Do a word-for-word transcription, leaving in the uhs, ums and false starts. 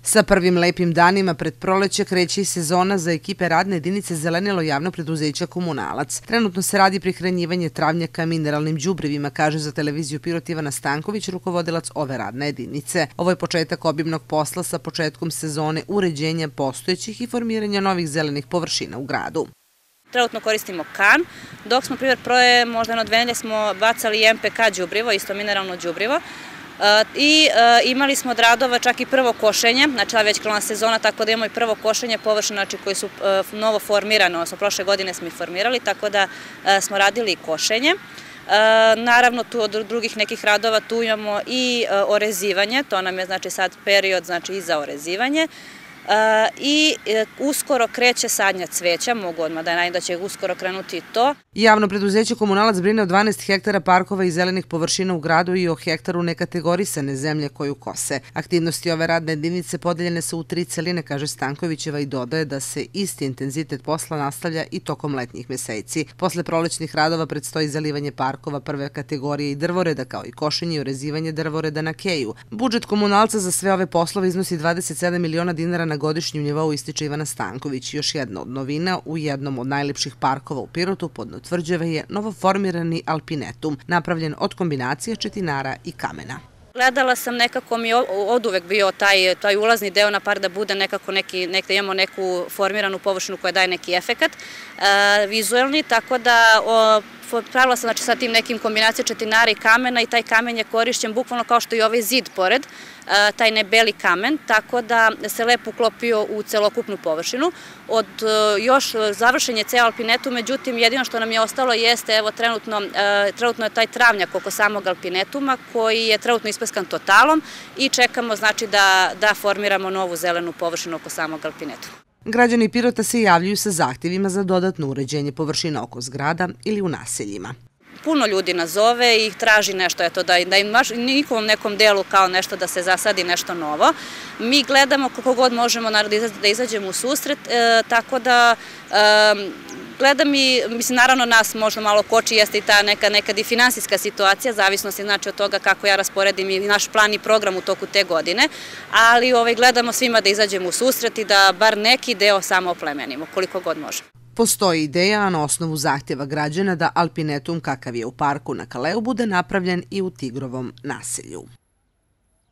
Sa prvim lepim danima pred proleće kreće i sezona za ekipe radne jedinice Zelenilo javnog preduzeća Komunalac. Trenutno se radi prihranjivanje travnjaka mineralnim đubrivima, kaže za televiziju Pirot Ivana Stanković, rukovodilac ove radne jedinice. Ovo je početak obimnog posla sa početkom sezone uređenja postojećih i formiranja novih zelenih površina u gradu. Trenutno koristimo kan, dok smo, primjer, proje možda jedno dve nedelje smo bacali em pe ka đubrivo, isto mineralno đubrivo. I imali smo od radova čak i prvo košenje, znači već krenula sezona, tako da imamo i prvo košenje površina koji su novo formirane, odnosno prošle godine smo ih formirali, tako da smo radili i košenje. Naravno, tu od drugih nekih radova tu imamo i orezivanje, to nam je znači sad period znači i za orezivanje. I uskoro kreće sadnja cveća, mogu odmah da najavim da će uskoro krenuti i to. Javno preduzeće Komunalac brine o dvanaest hektara parkova i zelenih površina u gradu i o hektaru nekategorisane zemlje koju kose. Aktivnosti ove radne jedinice podeljene su u tri celine, kaže Stankovićeva, i dodaje da se isti intenzitet posla nastavlja i tokom letnjih meseci. Posle prolećnih radova predstoji zalivanje parkova prve kategorije i drvoreda, kao i košenje i orezivanje drvoreda na keju. Budžet Komunalca za sve ove poslove iznosi dvadeset sedam miliona dinara na godišnjem nivou, ističe Ivana Stanković. Još jedna od novina u jednom od najlepših parkova u Pirotu podnotvrđeva je novoformirani alpinetum, napravljen od kombinacije četinara i kamena. Gledala sam, nekako mi je od uvek bio taj, taj ulazni deo na park da bude nekako neki, nekada imamo neku formiranu površinu koja daje neki efekat e, vizuelni, tako da o, pravila sam znači, sa tim nekim kombinacijom četinara i kamena i taj kamen je korišćen bukvalno kao što i ovaj zid pored, e, taj nebeli kamen, tako da se lepo uklopio u celokupnu površinu. Od e, još završenje ceo alpinetu, međutim jedino što nam je ostalo jeste evo trenutno, e, trenutno je taj travnjak oko samog alpinetuma koji je trenutno ispeskan totalom i čekamo znači da, da formiramo novu zelenu površinu oko samog alpinetuma. Građani Pirota se javljaju sa zahtjevima za dodatno uređenje površina oko zgrada ili u naseljima. Puno ljudi nas zove i traži nešto, eto, da, da im baš njihovom nekom delu kao nešto da se zasadi nešto novo. Mi gledamo kako god možemo da izađemo u susret, e, tako da e, gledam i, mislim, naravno nas možda malo koči, jeste i ta neka, nekad i finansijska situacija, zavisnosti znači od toga kako ja rasporedim i naš plan i program u toku te godine, ali ovaj, gledamo svima da izađemo u susret i da bar neki deo samo oplemenimo, koliko god možemo. Postoji ideja na osnovu zahtjeva građana da alpinetum kakav je u parku na Kaleu bude napravljen i u Tigrovom naselju.